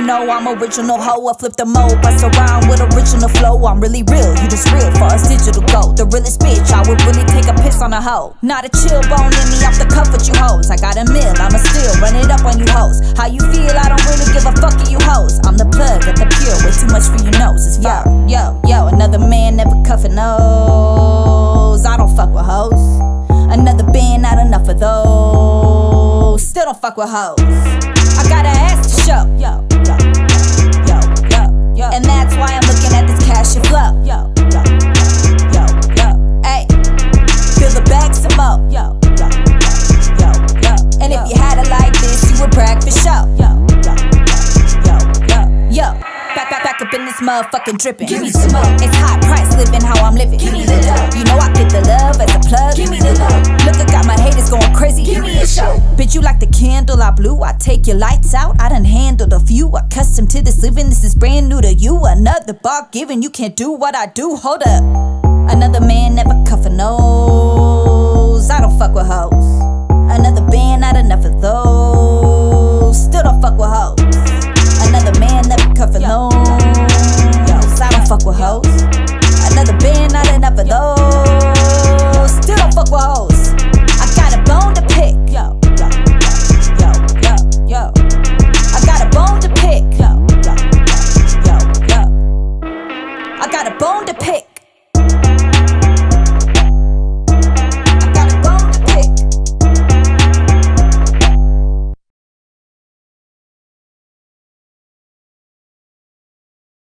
know I'm original hoe. I flip the mode, bust around with original flow. I'm really real, you just real for us digital gold. The realest bitch, I would really take a piss on a hoe. Not a chill bone in me off the cuff with you hoes. I got a mill, I'ma still run it up on you hoes. How you feel? I don't really give a fuck of you hoes. I'm the plug at the pure, way too much for your nose. It's fire. Yo, another man never cuffin' nose. I don't fuck with hoes. Another band, not enough of those. Still don't fuck with hoes. I got an ass to show. Yo. And that's why I'm looking at this cash and flow. Yo. Ay, fill the bag some more. Yo. And if you had it like this, you would brag for show. Yo. Back up in this motherfucking drippin'. Give me some more. It's high price living how I'm living. Give me the love. You know I get the love as a plug. Give me the love. Look, I got my haters going crazy. Give me a show. Bitch, you like the candle I blew. I take your lights out. I done handled a few. Accustomed to this living. This is brand new to you. Another bar given. You can't do what I do. Hold up. Another man never cuffin' nose. I don't fuck with hoes. Another band, not enough of those. Still don't fuck with hoes. Another man never cuffin' nose.